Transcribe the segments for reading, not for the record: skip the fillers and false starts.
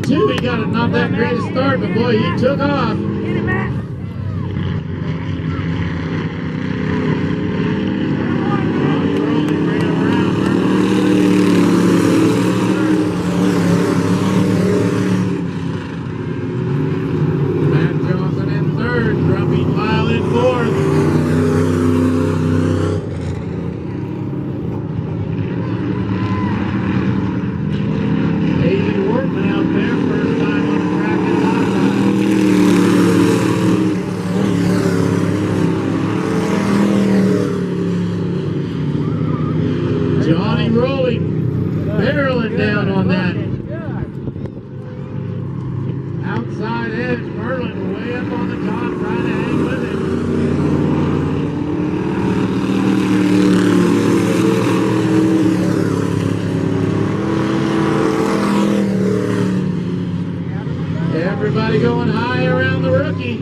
42, he got not that great a start, but boy, he took off. Johnny Rowley barreling down on that outside edge. Merlin way up on the top trying to hang with it. Everybody going high around the rookie.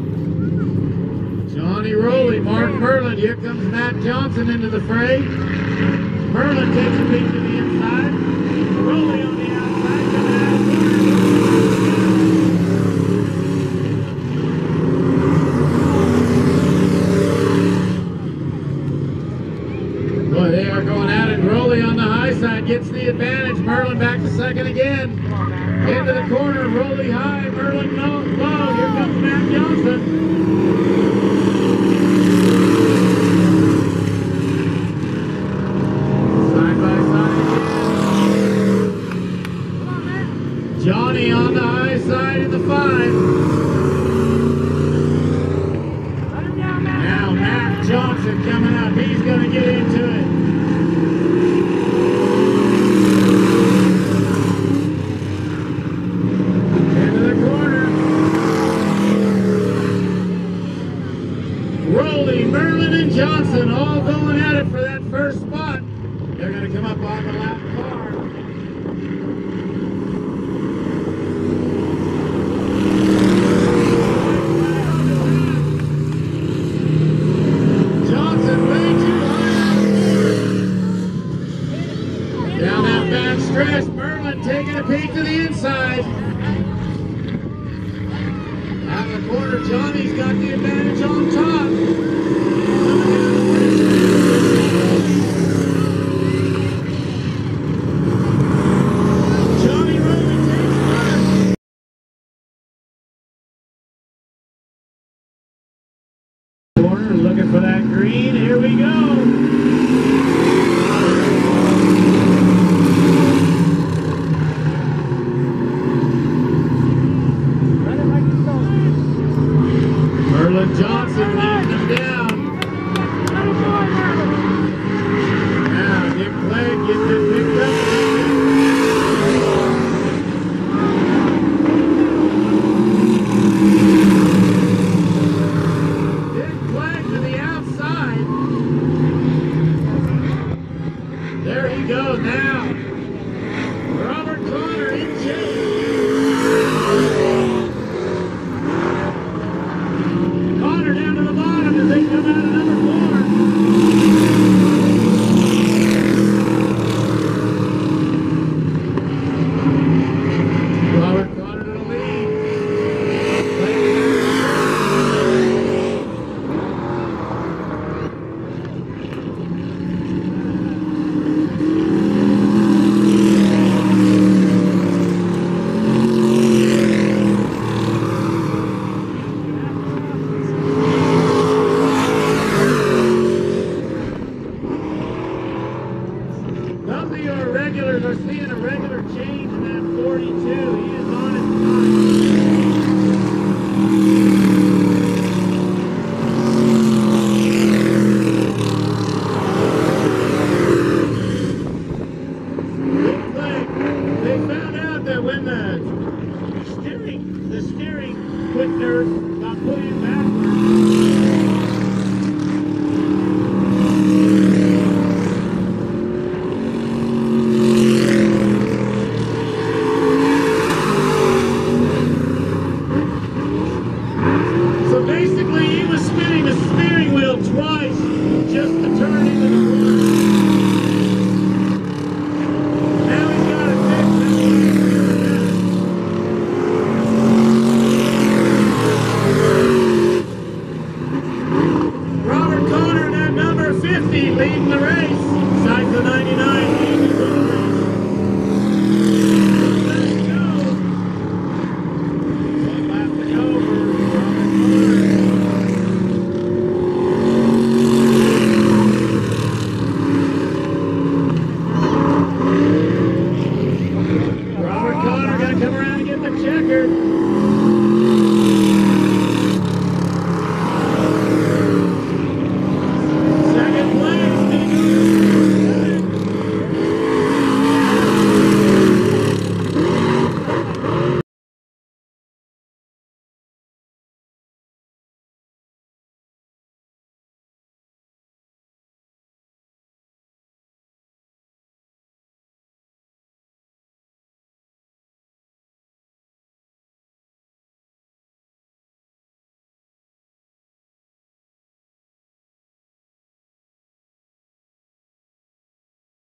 Johnny Rowley, Mark Merlin. Here comes Matt Johnson into the fray. Merlin takes a peek to the inside. Rowley on the outside. Coming out of the corner. Boy, they are going at it. Rowley on the high side gets the advantage. Merlin back to second again. Into the corner. Rowley high. Merlin low. Here comes Matt Johnson. Johnny on the high side in the 5. Now Matt Johnson coming up. He's going to get into it. Into the corner. Rowley, Merlin, and Johnson all going at it for that first spot. They're going to come up on the lap car. Stretch, Merlin taking a peek to the inside. Out of the corner, Johnny's got the advantage on top. Johnny Rowley takes first. Corner, looking for that green. Here we go. Johnson leading them down. Now Dick Clegg gets it picked up. Dick Clegg to the outside. There he goes now. Robert Connor in chase. Down to the bottom as they come out of number 4. Robert Connor to the lead. Regulars are seeing a regular change in that 42. He is on his time. They found out that when the steering quickener got put in back,